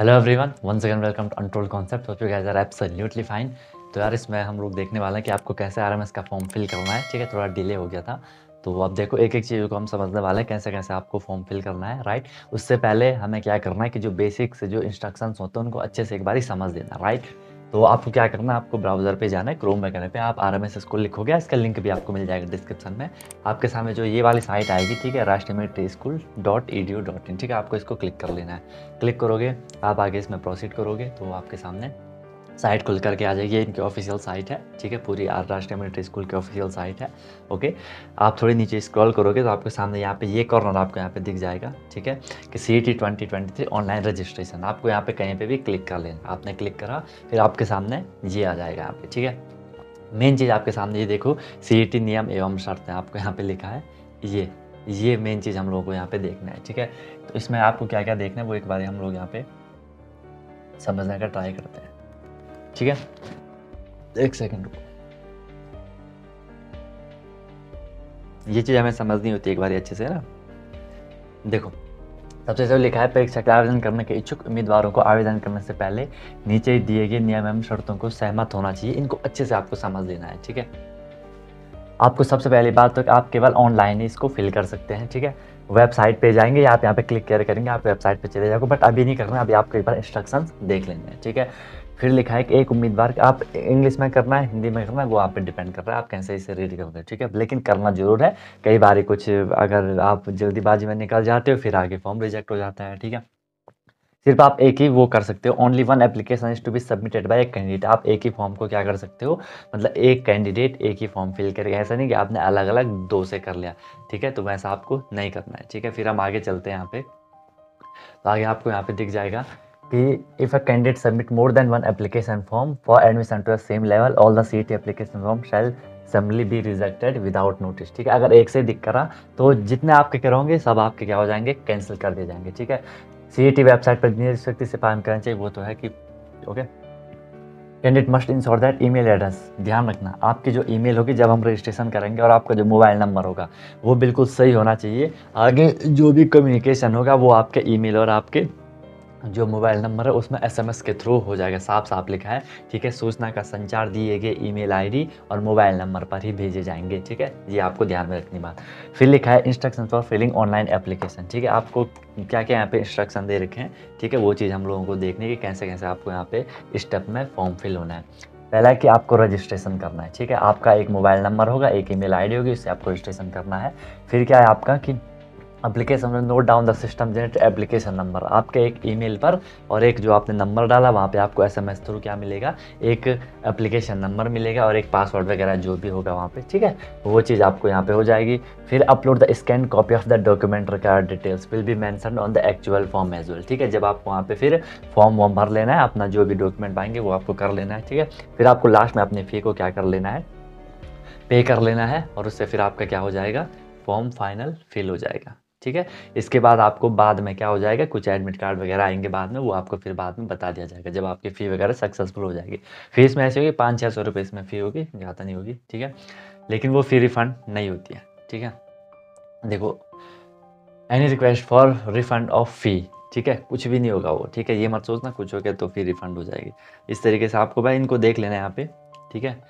Hello everyone, once again welcome to untold concept. Hope you guys are absolutely fine. तो यार इसमें हम लोग देखने वाले हैं कि आपको कैसे आरएमएस का फॉर्म फिल करना है। ठीक है, थोड़ा डिले हो गया था तो अब देखो एक एक चीज़ को हम समझने वाले हैं कैसे कैसे आपको फॉर्म फिल करना है। राइट, उससे पहले हमें क्या करना है कि जो बेसिक्स जो इंस्ट्रक्शंस होते हैं उनको अच्छे से एक बार समझ लेना। राइट, तो आपको क्या करना है, आपको ब्राउज़र पे जाना है, क्रोम वगैरह पे आप आरएमएस स्कूल लिखोगे, इसका लिंक भी आपको मिल जाएगा डिस्क्रिप्शन में। आपके सामने जो ये वाली साइट आएगी, ठीक है, rashtriya.edu.in। ठीक है, आपको इसको क्लिक कर लेना है। क्लिक करोगे, आप आगे इसमें प्रोसीड करोगे तो आपके सामने साइट खुल करके आ जाएगी। ये इनकी ऑफिशियल साइट है, ठीक है, पूरी राष्ट्रीय मिलिट्री स्कूल की ऑफिशियल साइट है। ओके, आप थोड़ी नीचे स्क्रॉल करोगे तो आपके सामने यहाँ पे ये कॉर्नर आपको यहाँ पे दिख जाएगा, ठीक है, कि CET 2023 ऑनलाइन रजिस्ट्रेशन। आपको यहाँ पे कहीं पे भी क्लिक कर लेना। आपने क्लिक करा, फिर आपके सामने ये आ जाएगा यहाँ पे, ठीक है। मेन चीज़ आपके सामने ये देखो, CET नियम एवं शर्तें आपको यहाँ पे लिखा है। ये मेन चीज़ हम लोगों को यहाँ पे देखना है, ठीक है। तो इसमें आपको क्या क्या देखना है वो एक बार हम लोग यहाँ पे समझने का ट्राई करते हैं, ठीक है। एक सेकंड रुको, ये चीज़ हमें समझनी होती है एक बार अच्छे से ना। देखो, सबसे पहले लिखा है परीक्षा का आवेदन करने के इच्छुक उम्मीदवारों को आवेदन करने से पहले नीचे दिए गए नियम एवं शर्तों को सहमत होना चाहिए। इनको अच्छे से आपको समझ लेना है, ठीक है। आपको सबसे पहली बात तो आप केवल ऑनलाइन ही इसको फिल कर सकते हैं, ठीक है। वेबसाइट पे जाएंगे या आप यहाँ पे क्लिक करेंगे, आप वेबसाइट पे चले जाओगे, बट अभी नहीं करना, अभी आपको एक बार इंस्ट्रक्शंस देख लेने हैं, ठीक है। फिर लिखा है कि एक उम्मीदवार, आप इंग्लिश में करना है हिंदी में करना है वो आप पे डिपेंड कर रहा है, आप कैसे इसे रीड करोगे, ठीक है, लेकिन करना जरूर है। कई बार कुछ अगर आप जल्दीबाजी में निकल जाते हो फिर आगे फॉर्म रिजेक्ट हो जाता है, ठीक है। सिर्फ आप एक ही वो कर सकते हो, only one application is to be submitted by a candidate. आप एक ही फॉर्म को क्या कर सकते हो, मतलब एक कैंडिडेट एक ही फॉर्म फिल करेगा। ऐसा नहीं कि आपने अलग अलग दो से कर लिया, ठीक है, तो वैसा आपको नहीं करना है, ठीक है। फिर हम आगे चलते हैं यहाँ पे, तो आगे आपको यहाँ पे दिख जाएगा कि if a candidate submit more than one application form for admission to the same level all the CET application form shall summarily be rejected without notice, ठीक है। अगर एक से दिख करा तो जितने आपके करोगे सब आपके क्या हो जाएंगे, कैंसिल कर दिए जाएंगे, ठीक है। CET वेबसाइट पर जितनी शक्ति से पालन करना चाहिए वो तो है कि okay, candidate must ensure that email address, ध्यान रखना आपकी जो ईमेल होगी जब हम रजिस्ट्रेशन करेंगे और आपका जो मोबाइल नंबर होगा वो बिल्कुल सही होना चाहिए। आगे जो भी कम्युनिकेशन होगा वो आपके ईमेल और आपके जो मोबाइल नंबर है उसमें SMS के थ्रू हो जाएगा। साफ साफ लिखा है, ठीक है, सूचना का संचार दिए गए ईमेल ID और मोबाइल नंबर पर ही भेजे जाएंगे, ठीक है, ये आपको ध्यान में रखनी बात। फिर लिखा है instruction for filling online application, ठीक है, आपको क्या क्या यहाँ पे इंस्ट्रक्शन दे रखे हैं, ठीक है, वो चीज़ हम लोगों को देखने की कैसे कैसे आपको यहाँ पे स्टेप में फॉर्म फिल होना है। पहला है कि आपको रजिस्ट्रेशन करना है, ठीक है, आपका एक मोबाइल नंबर होगा, एक ईमेल ID होगी, उससे आपको रजिस्ट्रेशन करना है। फिर क्या है आपका कि एप्लीकेशन में note down the system generate application number, आपके एक ईमेल पर और एक जो आपने नंबर डाला वहाँ पे आपको SMS थ्रू क्या मिलेगा, एक एप्लीकेशन नंबर मिलेगा और एक पासवर्ड वगैरह जो भी होगा वहाँ पे, ठीक है, वो चीज़ आपको यहाँ पे हो जाएगी। फिर upload the scan copy of the document required details will be mentioned on the actual form as well, ठीक है। जब आपको वहाँ पे फिर फॉर्म वॉर्म भर लेना है, अपना जो भी डॉक्यूमेंट पाएंगे वो आपको कर लेना है, ठीक है। फिर आपको लास्ट में अपनी फ़ी को क्या कर लेना है, पे कर लेना है, और उससे फिर आपका क्या हो जाएगा, फॉर्म फाइनल फिल हो जाएगा, ठीक है। इसके बाद आपको बाद में क्या हो जाएगा, कुछ एडमिट कार्ड वगैरह आएंगे बाद में, वो आपको फिर बाद में बता दिया जाएगा जब आपकी फ़ी वगैरह सक्सेसफुल हो जाएगी। फीस में ऐसी होगी 500-600 रुपये इसमें फ़ी होगी, ज़्यादा नहीं होगी, ठीक है, लेकिन वो फ़ी रिफ़ंड नहीं होती है, ठीक है। देखो, any request for refund of fee, ठीक है, कुछ भी नहीं होगा वो, ठीक है, ये मत सोचना कुछ हो गया तो फिर रिफ़ंड हो जाएगी। इस तरीके से आपको भाई इनको देख लेना है यहाँ पे, ठीक है।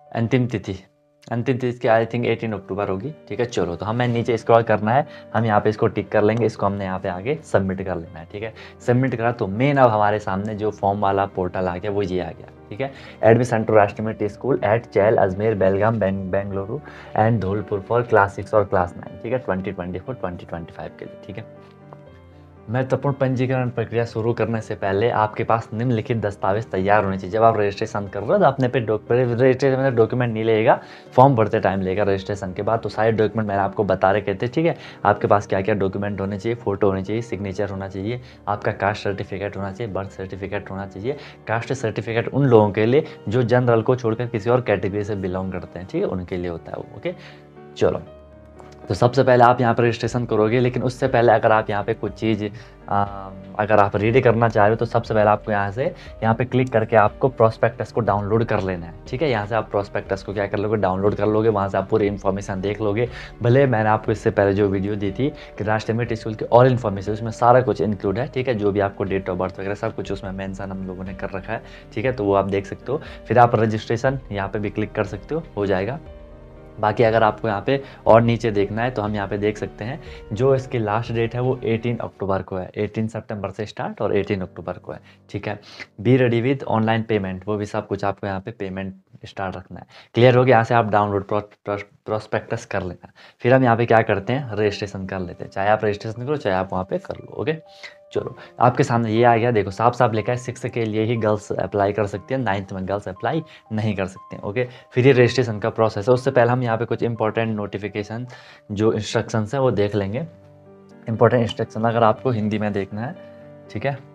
अंतिम तिथि की आई थिंक 18 अक्टूबर होगी, ठीक है। चलो, तो हमें नीचे स्क्रॉल करना है, हम यहाँ पे इसको टिक कर लेंगे, इसको हमने यहाँ पे आगे सबमिट कर लेना है, ठीक है। सबमिट करा तो मेन अब हमारे सामने जो फॉर्म वाला पोर्टल आ गया वो ये आ गया, ठीक है। Admission to Rashtriya military school at Chail Ajmer Belgaum Bengaluru and Dholpur for class 6 और क्लास 9, ठीक है, 2024-2025 के लिए, ठीक है। महत्वपूर्ण पंजीकरण प्रक्रिया शुरू करने से पहले आपके पास निम्नलिखित दस्तावेज तैयार होने चाहिए। जब आप रजिस्ट्रेशन कर रहे हो तो अपने पे रजिस्ट्रेशन में डॉक्यूमेंट नहीं लगेगा, फॉर्म भरते टाइम लेगा रजिस्ट्रेशन के बाद, तो सारे डॉक्यूमेंट मैंने आपको बता रखे थे, ठीक है। आपके पास क्या क्या डॉक्यूमेंट होने चाहिए, फोटो होनी चाहिए, सिग्नेचर होना चाहिए, आपका कास्ट सर्टिफिकेट होना चाहिए, बर्थ सर्टिफिकेट होना चाहिए। कास्ट सर्टिफिकेट उन लोगों के लिए जो जनरल को छोड़कर किसी और कैटेगरी से बिलोंग करते हैं, ठीक है, उनके लिए होता है वो, ओके। चलो, तो सबसे पहले आप यहाँ पर रजिस्ट्रेशन करोगे, लेकिन उससे पहले अगर आप यहाँ पे कुछ चीज़ अगर आप रीड करना चाह रहे हो तो सबसे पहले आपको यहाँ पे क्लिक करके आपको प्रोस्पेक्टस को डाउनलोड कर लेना है। ठीक है, यहाँ से आप प्रोस्पेक्टस को क्या कर लोगे, डाउनलोड कर लोगे, वहाँ से आप पूरी इन्फॉर्मेशन देख लोगे। भले मैंने आपको इससे पहले जो वीडियो दी थी कि राष्ट्रीय मेरिट स्कूल की ऑल इन्फॉर्मेशन, उसमें सारा कुछ इंक्लूड है। ठीक है, जो भी आपको डेट ऑफ बर्थ वगैरह सब कुछ उसमें मेंशन हम लोगों ने कर रखा है। ठीक है, तो वो आप देख सकते हो। फिर आप रजिस्ट्रेशन यहाँ पे भी क्लिक कर सकते हो जाएगा। बाकी अगर आपको यहाँ पे और नीचे देखना है तो हम यहाँ पे देख सकते हैं जो इसकी लास्ट डेट है वो 18 अक्टूबर को है। 18 सितंबर से स्टार्ट और 18 अक्टूबर को है। ठीक है, be ready with online payment, वो भी सब कुछ आपको यहाँ पे पेमेंट स्टार्ट रखना है। क्लियर हो गया, यहाँ से आप डाउनलोड प्रोस्पेक्टस कर लेना। फिर हम यहाँ पे क्या करते हैं, रजिस्ट्रेशन कर लेते हैं। चाहे आप रजिस्ट्रेशन करो चाहे आप वहाँ पे कर लो। ओके, चलो आपके सामने ये आ गया, देखो साफ साफ लिखा है 6 के लिए ही गर्ल्स अप्लाई कर सकती हैं, 9th में गर्ल्स अप्लाई नहीं कर सकते हैं। ओके, फिर ये रजिस्ट्रेशन का प्रोसेस है। उससे पहले हम यहाँ पे कुछ इंपॉर्टेंट नोटिफिकेशन जो इंस्ट्रक्शंस हैं वो देख लेंगे। इंपॉर्टेंट इंस्ट्रक्शन अगर आपको हिंदी में देखना है, ठीक है,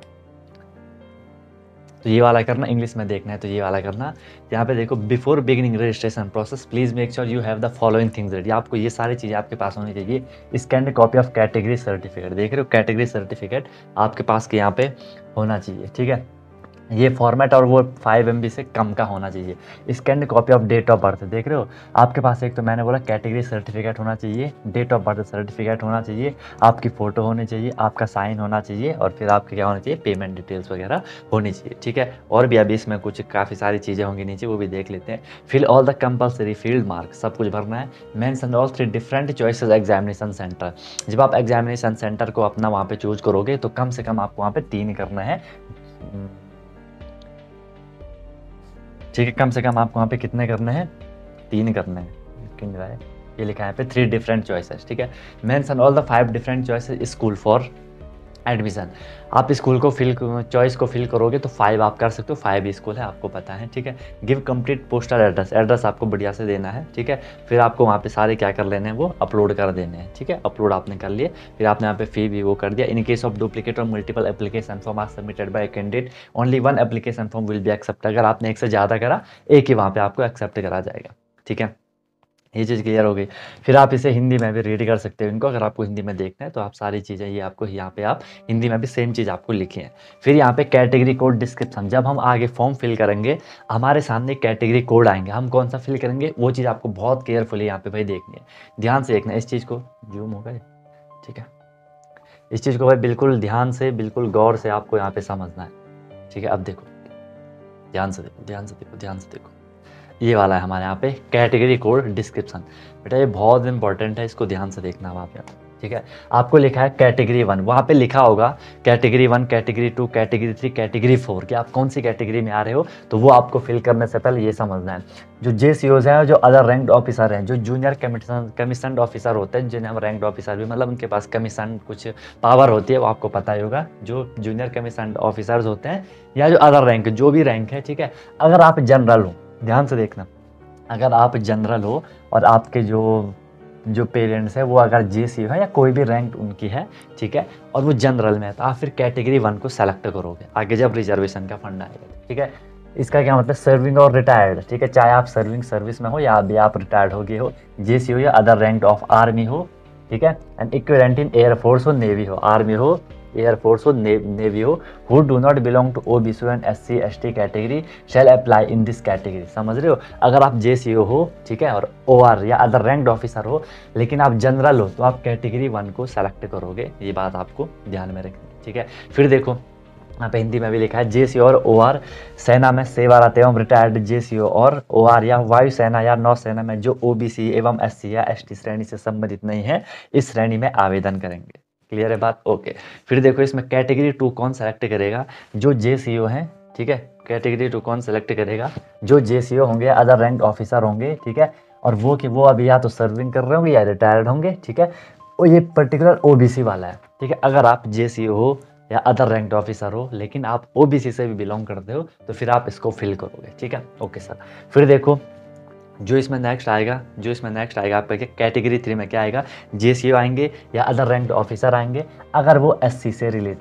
तो ये वाला करना, इंग्लिश में देखना है तो ये वाला करना। यहाँ पे देखो, before beginning registration process please make sure you have the following things ready. आपको ये सारी चीज़ें आपके पास होनी चाहिए। Scanned copy of category certificate, देख रहे हो, कैटेगरी सर्टिफिकेट आपके पास के यहाँ पे होना चाहिए। ठीक है, ये फॉर्मेट और वो 5 MB से कम का होना चाहिए। Scanned copy of date of birth, देख रहे हो आपके पास एक तो मैंने बोला कैटेगरी सर्टिफिकेट होना चाहिए, डेट ऑफ बर्थ सर्टिफिकेट होना चाहिए, आपकी फ़ोटो होनी चाहिए, आपका साइन होना चाहिए, और फिर आपके क्या होना चाहिए, पेमेंट डिटेल्स वगैरह होनी चाहिए। ठीक है, और भी अभी इसमें कुछ काफ़ी सारी चीज़ें होंगी नीचे, वो भी देख लेते हैं। Fill all the compulsory field mark, सब कुछ भरना है। Mention all 3 different choices examination centre, जब आप एग्जामिनेशन सेंटर को अपना वहाँ पे चूज करोगे तो कम से कम आपको वहाँ पे 3 करना है। ठीक है, कम से कम आपको वहाँ पे कितने करने हैं, 3 करने हैं। ये लिखा है पे 3 डिफरेंट चॉइसेस। ठीक है, mention all the 5 different choices school for admission. आप स्कूल को चॉइस को फिल करोगे तो 5 आप कर सकते हो, 5 स्कूल है आपको पता है। ठीक है, give complete postal address, address आपको बढ़िया से देना है। ठीक है, फिर आपको वहाँ पे सारे क्या कर लेने हैं, वो अपलोड कर देने हैं। ठीक है, अपलोड आपने कर लिए, फिर आपने यहाँ पे फी भी वो कर दिया। इन केस ऑफ डुप्लीकेट और multiple application form are submitted by candidate only 1 application form will be accept. अगर आपने एक से ज़्यादा करा, एक ही वहाँ पे आपको एक्सेप्ट करा जाएगा। ठीक है, ये चीज़ क्लियर हो गई। फिर आप इसे हिंदी में भी रीड कर सकते हो इनको, अगर आपको हिंदी में देखना है तो आप सारी चीज़ें ये आपको यहाँ पे आप हिंदी में भी सेम चीज़ आपको लिखी है। फिर यहाँ पे कैटेगरी कोड डिस्क्रिप्शन, जब हम आगे फॉर्म फिल करेंगे हमारे सामने कैटेगरी कोड आएंगे, हम कौन सा फिल करेंगे वो चीज़ आपको बहुत केयरफुली यहाँ पे भाई देखनी है, ध्यान से देखना है। इस चीज़ को जूम हो गए, ठीक है, इस चीज़ को भाई बिल्कुल ध्यान से, बिल्कुल गौर से आपको यहाँ पे समझना है। ठीक है, अब देखो, ध्यान से देखो, ध्यान से देखो, ध्यान से देखो, ये वाला है हमारे यहाँ पे कैटेगरी कोड डिस्क्रिप्शन। बेटा ये बहुत इंपॉर्टेंट है, इसको ध्यान से देखना वहाँ पे। ठीक है, आपको लिखा है कैटेगरी 1, वहाँ पे लिखा होगा कैटेगरी 1, कैटेगरी 2, कैटेगरी 3, कैटेगरी 4 कि आप कौन सी कैटेगरी में आ रहे हो। तो वो आपको फिल करने से पहले ये समझना है, जो JCOs हैं, जो अदर रैंक्ड ऑफिसर हैं, जो जूनियर कमीशन ऑफिसर होते हैं, जिन्हें हम रैंक्ड ऑफिसर भी, मतलब उनके पास कमीशन कुछ पावर होती है, वो आपको पता ही होगा। जो जूनियर कमीशन ऑफिसर्स होते हैं या जो अदर रैंक, जो भी रैंक है, ठीक है, अगर आप जनरल हो, ध्यान से देखना, अगर आप जनरल हो और आपके जो पेरेंट्स है वो अगर JCO है या कोई भी रैंक उनकी है, ठीक है, और वो जनरल में है, तो आप फिर कैटेगरी 1 को सेलेक्ट करोगे आगे जब रिजर्वेशन का फंड आएगा। ठीक है, इसका क्या मतलब, सर्विंग और रिटायर्ड। ठीक है, चाहे आप सर्विंग सर्विस में हो या अभी आप रिटायर्ड हो गए हो, JCO या अदर रैंक ऑफ आर्मी हो, ठीक है, एंड इक्विवेलेंट इन एयरफोर्स हो, नेवी हो, आर्मी हो, एयरफोर्स हो, नेवी हो, who do not belong to OBC and SC ST category shall apply in this category. समझ रहे हो, अगर आप JCO हो, ठीक है, और OR या अदर रैंक्ड ऑफिसर हो, लेकिन आप जनरल हो, तो आप कैटेगरी 1 को सेलेक्ट करोगे। ये बात आपको ध्यान में रखनी। ठीक है, फिर देखो यहाँ पे हिंदी में भी लिखा है JCO और OR सेना में सेवारत एवं रिटायर्ड JCO और OR या वायुसेना या नौसेना में जो OBC एवं SC या ST श्रेणी से संबंधित नहीं है, इस श्रेणी में आवेदन करेंगे। क्लियर है बात, ओके। फिर देखो इसमें कैटेगरी 2 कौन सेलेक्ट करेगा, जो JCO हैं, ठीक है, कैटेगरी 2 कौन सेलेक्ट करेगा, जो JCO होंगे, अदर रैंक ऑफिसर होंगे, ठीक है, और वो अभी या तो सर्विंग कर रहे होंगे या रिटायर्ड होंगे। ठीक है, और ये पर्टिकुलर OBC वाला है। ठीक है, अगर आप JCO हो या अदर रैंक्ड ऑफिसर हो लेकिन आप OBC से भी बिलोंग करते हो, तो फिर आप इसको फिल करोगे। ठीक है, ओके सर। फिर देखो जो इसमें नेक्स्ट आएगा आपका कैटेगरी 3 में क्या आएगा, JCO आएंगे या अदर रैंक्ड ऑफिसर आएंगे, अगर वो SC से रिलेटेड है।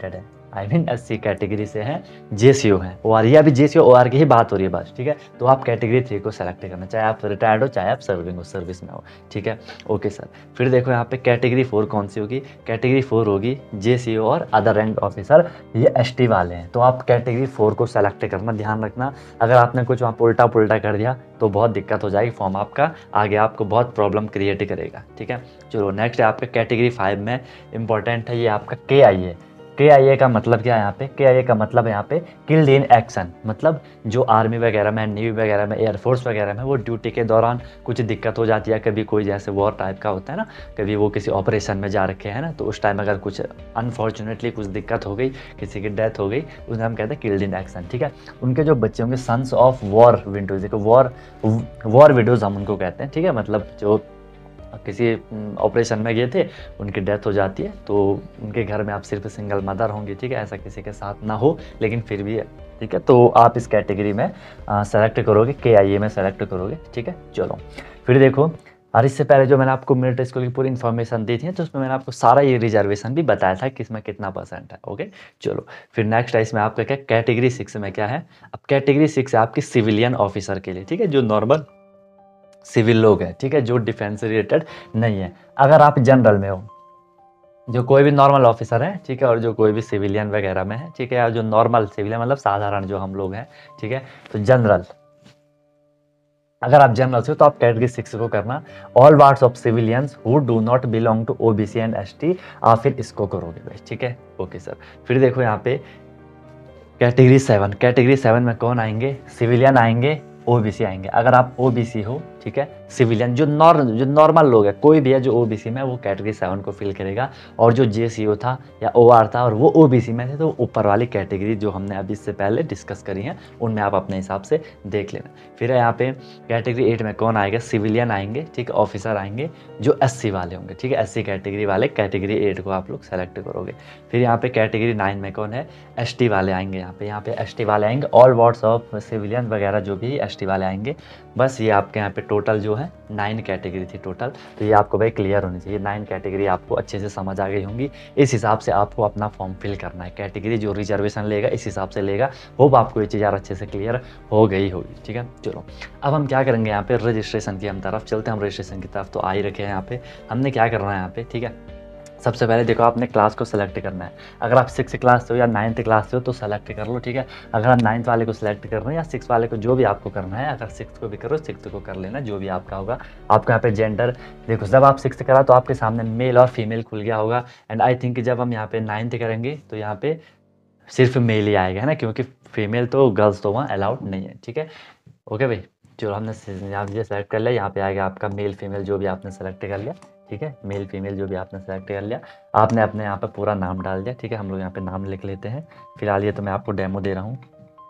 आई मीन SC कैटेगरी से हैं, JCO हैं, OR, ये अभी JCO OR की ही बात हो रही है बस, ठीक है। तो आप कैटेगरी 3 को सेलेक्ट करना, चाहे आप रिटायर्ड हो चाहे आप सर्विंग हो, सर्विस में हो, ठीक है। ओके सर, फिर देखो यहाँ पे कैटेगरी 4 कौन सी होगी, कैटेगरी 4 होगी JCO और अदर रैंक ऑफिसर, ये ST वाले हैं। तो आप कैटेगरी 4 को सेलेक्ट करना, ध्यान रखना अगर आपने कुछ वहाँ उल्टा पुल्टा कर दिया तो बहुत दिक्कत हो जाएगी, फॉर्म आपका आगे आपको बहुत प्रॉब्लम क्रिएट करेगा, ठीक है। चलो नेक्स्ट है आपका कैटेगरी 5 में इंपॉर्टेंट है ये आपका KIA। KIA का मतलब क्या है यहाँ पे, KIA का मतलब है यहाँ पे किल्ड इन एक्शन, मतलब जो आर्मी वगैरह में, नेवी वगैरह में, एयरफोर्स वगैरह में वो ड्यूटी के दौरान कुछ दिक्कत हो जाती है, कभी कोई जैसे वॉर टाइप का होता है ना, कभी वो किसी ऑपरेशन में जा रखे हैं ना, तो उस टाइम अगर कुछ अनफॉर्चुनेटली कुछ दिक्कत हो गई, किसी की डेथ हो गई, उसे हम कहते हैं किल्ड इन एक्शन, ठीक है। उनके जो बच्चे होंगे sons of war widows, war widows हम उनको कहते हैं, ठीक है। मतलब जो किसी ऑपरेशन में गए थे, उनकी डेथ हो जाती है, तो उनके घर में आप सिर्फ सिंगल मदर होंगी, ठीक है, ऐसा किसी के साथ ना हो, लेकिन फिर भी है, ठीक है। तो आप इस कैटेगरी में सेलेक्ट करोगे, KIA में सेलेक्ट करोगे, ठीक है। चलो फिर देखो, और इससे पहले जो मैंने आपको मिलिट्री स्कूल की पूरी इन्फॉर्मेशन दी थी, तो उसमें मैंने आपको सारा ये रिजर्वेशन भी बताया था कि इसमें कितना % है, ओके। चलो फिर नेक्स्ट है इसमें आपका क्या, कैटेगरी 6 में क्या है, अब कैटेगरी 6 है आपकी सिविलियन ऑफिसर के लिए, ठीक है, जो नॉर्मल सिविल लोग हैं, ठीक है, जो डिफेंस से रिलेटेड नहीं है। अगर आप जनरल में हो, जो कोई भी नॉर्मल ऑफिसर है, ठीक है, और जो कोई भी सिविलियन वगैरह में है, ठीक है, या जो नॉर्मल सिविलियन मतलब साधारण जो हम लोग हैं, ठीक है, तो जनरल, अगर आप जनरल से हो तो आप कैटेगरी 6 को करना। All wards of civilians who do not belong to OBC and ST, आप फिर इसको करोगे भाई, ठीक है। ओके सर, फिर देखो यहाँ पे कैटेगरी 7, कैटेगरी 7 में कौन आएंगे, सिविलियन आएंगे, OBC आएंगे। अगर आप OBC हो, ठीक है, सिविलियन जो नॉर्मल लोग है, कोई भी है जो OBC में, वो कैटेगरी 7 को फिल करेगा। और जो JCO था या OR था और वो OBC में थे, तो ऊपर वाली कैटेगरी जो हमने अभी इससे पहले डिस्कस करी हैं, उनमें आप अपने हिसाब से देख लेना। फिर यहाँ पे कैटेगरी 8 में कौन आएगा, सिविलियन आएंगे, ठीक है, ऑफिसर आएंगे जो SC वाले होंगे, ठीक है, SC कैटेगरी वाले, कैटेगरी 8 को आप लोग सेलेक्ट करोगे। फिर यहाँ पे कैटेगरी 9 में कौन है, ST वाले आएंगे, यहाँ पे ST वाले आएंगे, ऑल वार्ड्स ऑफ सिविलियन वगैरह जो भी ST वाले आएंगे। बस ये आपके यहाँ पे टोटल जो है 9 कैटेगरी थी टोटल, तो ये आपको भाई क्लियर होनी चाहिए, 9 कैटेगरी आपको अच्छे से समझ आ गई होंगी। इस हिसाब से आपको अपना फॉर्म फिल करना है, कैटेगरी जो रिजर्वेशन लेगा इस हिसाब से लेगा। होप आपको ये चीज़ यार अच्छे से क्लियर हो गई होगी, ठीक है। चलो अब हम क्या करेंगे, यहाँ पे रजिस्ट्रेशन की हम तरफ चलते हैं, हम रजिस्ट्रेशन की तरफ तो आ ही रखे हैं। यहाँ पे हमने क्या करना है यहाँ पे, ठीक है, सबसे पहले देखो आपने क्लास को सेलेक्ट करना है। अगर आप 6 क्लास से हो या 9th क्लास से हो तो सेलेक्ट कर लो, ठीक है। अगर आप 9th वाले को सिलेक्ट कर रहे हो या 6 वाले को, जो भी आपको करना है, अगर 6th को भी करो 6th को कर लेना, जो भी आपका होगा। आपको यहाँ पे जेंडर देखो, जब आप 6th करा तो आपके सामने मेल और फीमेल खुल गया होगा। एंड आई थिंक जब हम यहाँ पे 9th करेंगे तो यहाँ पे सिर्फ मेल ही आएगा, है ना, क्योंकि फीमेल तो गर्ल्स तो वहाँ अलाउड नहीं है, ठीक है। ओके भाई, चलो हमने यहाँ ये सेलेक्ट कर लिया, यहाँ पे आएगा आपका मेल फीमेल जो भी आपने सेलेक्ट कर लिया, ठीक है, मेल फीमेल जो भी आपने सेलेक्ट कर लिया, आपने अपने यहाँ पे पूरा नाम डाल दिया, ठीक है। हम लोग यहाँ पे नाम लिख लेते हैं फिलहाल, ये तो मैं आपको डेमो दे रहा हूँ,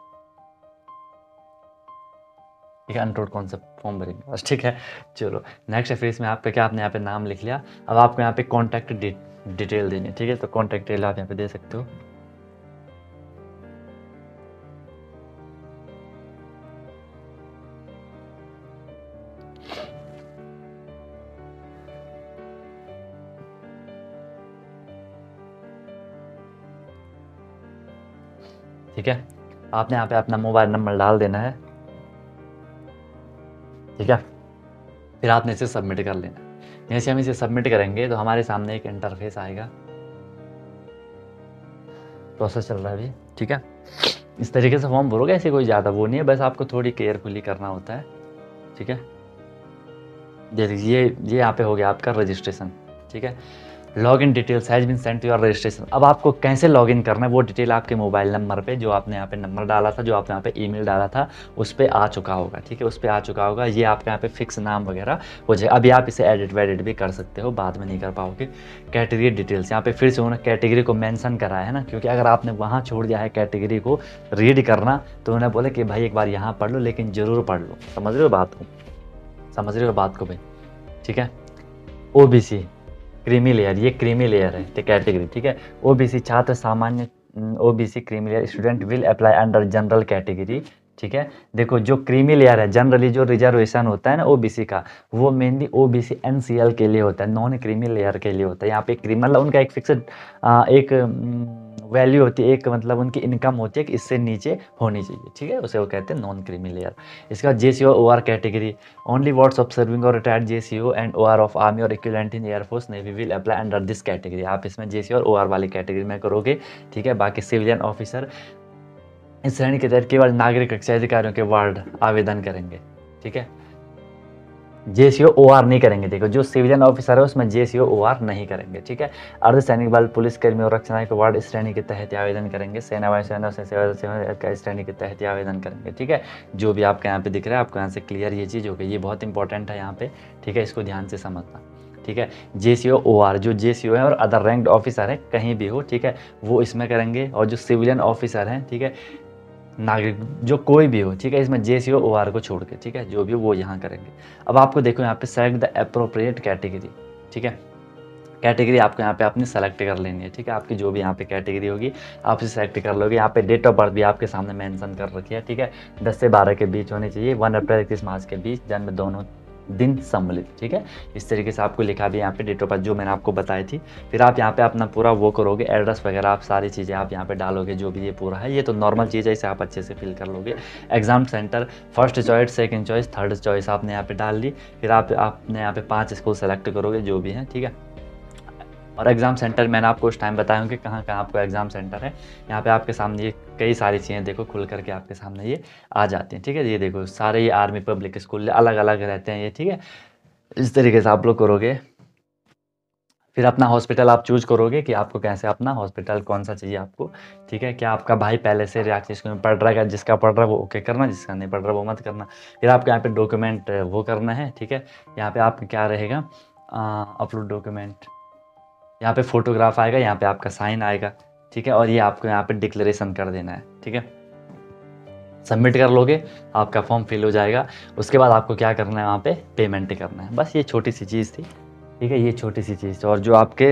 ठीक है, अनटोल्ड कॉन्सेप्ट फॉर्म भरेंगे बस, ठीक है। चलो नेक्स्ट है, फिर इसमें आपका क्या, आपने यहाँ पे नाम लिख लिया। अब आपको यहाँ पे कॉन्टैक्ट डिटेल देनी है, ठीक है, तो कॉन्टैक्ट डिटेल आप यहाँ पे दे सकते हो। ठीक है, आपने यहाँ पे अपना मोबाइल नंबर डाल देना है, ठीक है। फिर आपने इसे सबमिट कर लेना। जैसे हम इसे सबमिट करेंगे तो हमारे सामने एक इंटरफेस आएगा, प्रोसेस चल रहा है अभी, ठीक है। इस तरीके से फॉर्म भरोगे, ऐसे कोई ज़्यादा वो नहीं है, बस आपको थोड़ी केयरफुली करना होता है, ठीक है। ये यहाँ पे हो गया आपका रजिस्ट्रेशन, ठीक है। Log in details has been sent to your registration. अब आपको कैसे लॉग इन करना है वो डिटेल आपके मोबाइल नंबर पे, जो आपने यहाँ पे नंबर डाला था, जो आपने यहाँ पे ईमेल डाला था, उस पर आ चुका होगा, ठीक है, उस पर आ चुका होगा। ये आपके यहाँ पे फिक्स नाम वगैरह हो जाए। अभी आप इसे एडिट वेडिट भी कर सकते हो, बाद में नहीं कर पाओगे। कैटेगरी डिटेल्स यहाँ पे फिर से उन्होंने कैटेगरी को मेंशन करा है ना, क्योंकि अगर आपने वहाँ छोड़ दिया है कैटेगरी को रीड करना, तो उन्होंने बोले कि भाई एक बार यहाँ पढ़ लो, लेकिन ज़रूर पढ़ लो। समझ रहे हो बात को, समझ रहे हो बात को भाई, ठीक है। OBC क्रीमी लेयर, ये क्रीमी लेयर है, ठीक कैटेगरी, ठीक है। OBC छात्र सामान्य, OBC creamy layer student will apply under general category, ठीक है। देखो जो क्रीमी लेयर है, जनरली जो रिजर्वेशन होता है ना OBC का, वो मेनली OBC NCL के लिए होता है, नॉन क्रीमी लेयर के लिए होता है। यहाँ पे क्रीमी मतलब उनका एक फिक्स्ड एक वैल्यू होती है, एक मतलब उनकी इनकम होती है कि इससे नीचे होनी चाहिए, ठीक है, उसे वो कहते हैं नॉन क्रीमी लेयर। इसके बाद JCO OR category, only words of serving और रिटायर्ड JCO एंड OR ऑफ आर्मी और equivalent in air force navy will apply under this category. आप इसमें JCO और OR वाली कैटेगरी में करोगे, ठीक है। बाकी सिविलियन ऑफिसर इस श्रेणी के तहत केवल नागरिक रक्षा अधिकारियों के वार्ड आवेदन करेंगे, ठीक है। JCO OR नहीं करेंगे, देखो जो सिविलियन ऑफिसर है उसमें JCO OR नहीं करेंगे, ठीक है। अर्धसैनिक बल, पुलिसकर्मी और रक्षा नायक वार्ड इस श्रेणी के तहत आवेदन करेंगे। सेना वायुसेना से सेवा का इस श्रेणी के तहत आवेदन करेंगे, ठीक है। जो भी आपके यहाँ पे दिख रहा है आपको यहाँ से क्लियर ये चीज़ हो गई, ये बहुत इंपॉर्टेंट है यहाँ पे, ठीक है, इसको ध्यान से समझना, ठीक है। JCO OR, जो JCO है और अदर रैंक्ड ऑफिसर है कहीं भी हो, ठीक है, वो इसमें करेंगे। और जो सिविलियन ऑफिसर हैं, ठीक है, नागरिक जो कोई भी हो, ठीक है, इसमें JCO OR को छोड़ के, ठीक है, जो भी हो वो यहाँ करेंगे। अब आपको देखो यहाँ पे सेलेक्ट द अप्रोप्रिएट कैटेगरी, ठीक है। कैटेगरी आपको यहाँ पे अपनी सेलेक्ट कर लेनी है, ठीक है। आपकी जो भी यहाँ पे कैटेगरी होगी आप इसे सेलेक्ट कर लोगे। यहाँ पे डेट ऑफ बर्थ भी आपके सामने मेंशन कर रखी है, ठीक है। 10 से 12 के बीच होनी चाहिए, 1 अप्रैल 31 मार्च के बीच, जन्म दोनों दिन सम्मिलित, ठीक है। इस तरीके से आपको लिखा भी यहाँ पे डेट ऑफ बर्थ जो मैंने आपको बताई थी। फिर आप यहाँ पे अपना पूरा वो करोगे, एड्रेस वगैरह आप सारी चीज़ें आप यहाँ पे डालोगे, जो भी ये पूरा है, ये तो नॉर्मल चीज़ है, इसे आप अच्छे से फिल कर लोगे। Exam centre, first choice, second choice, third choice आपने यहाँ पे डाल दी। फिर आपने यहाँ पे 5 स्कूल सेलेक्ट करोगे जो भी हैं, ठीक है। और एग्ज़ाम सेंटर मैंने आपको उस टाइम बताया कि कहाँ कहाँ आपको एग्ज़ाम सेंटर है। यहाँ पे आपके सामने ये कई सारी चीज़ें देखो खुल करके आपके सामने ये आ जाती हैं, ठीक है। ये देखो सारे ये आर्मी पब्लिक स्कूल अलग अलग रहते हैं ये, ठीक है। इस तरीके से आप लोग करोगे। फिर अपना हॉस्पिटल आप चूज करोगे कि आपको कैसे अपना हॉस्पिटल कौन सा चाहिए आपको, ठीक है। क्या आपका भाई पहले से रियाक्ट स्कूल में पढ़ रहा है, जिसका पढ़ रहा है वो ओके करना, जिसका नहीं पढ़ रहा वो मत करना। फिर आपको यहाँ पे डॉक्यूमेंट वो करना है, ठीक है। यहाँ पे आपका क्या रहेगा, अपलोड डॉक्यूमेंट, यहाँ पे फोटोग्राफ आएगा, यहाँ पे आपका साइन आएगा, ठीक है। और ये आपको यहाँ पे डिक्लेरेशन कर देना है, ठीक है। सबमिट कर लोगे, आपका फॉर्म फिल हो जाएगा। उसके बाद आपको क्या करना है, वहाँ पे पेमेंट करना है। बस ये छोटी सी चीज़ थी, ठीक है, ये छोटी सी चीज़। और जो आपके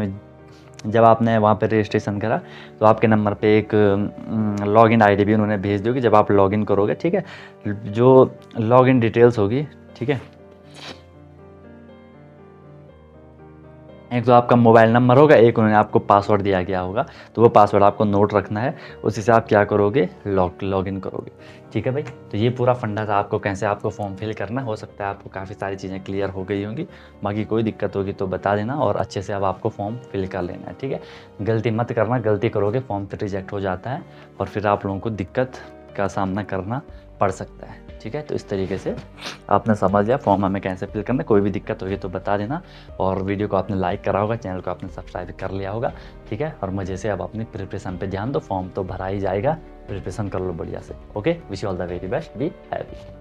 जब आपने वहाँ पे रजिस्ट्रेशन करा तो आपके नंबर पे एक लॉगिन आईडी भी उन्होंने भेज दी, जब आप लॉगिन करोगे, ठीक है। जो लॉगिन डिटेल्स होगी, ठीक है, एक तो आपका मोबाइल नंबर होगा, एक उन्होंने आपको पासवर्ड दिया गया होगा, तो वो पासवर्ड आपको नोट रखना है। उसी से आप क्या करोगे, लॉगिन करोगे, ठीक है भाई। तो ये पूरा फंडा था आपको कैसे आपको फॉर्म फिल करना। हो सकता है आपको काफ़ी सारी चीज़ें क्लियर हो गई होंगी, बाकी कोई दिक्कत होगी तो बता देना और अच्छे से अब आपको फॉर्म फिल कर लेना है, ठीक है। गलती मत करना, गलती करोगे फॉर्म फिर रिजेक्ट हो जाता है और फिर आप लोगों को दिक्कत का सामना करना पड़ सकता है, ठीक है। तो इस तरीके से आपने समझ लिया फॉर्म हमें कैसे फिल करना है। कोई भी दिक्कत होगी तो बता देना। और वीडियो को आपने लाइक करा होगा, चैनल को आपने सब्सक्राइब कर लिया होगा, ठीक है। और मजे से अब अपनी प्रिपरेशन पे ध्यान दो, फॉर्म तो भरा ही जाएगा, प्रिपरेशन कर लो बढ़िया से। Okay, wish you all the very best, be happy.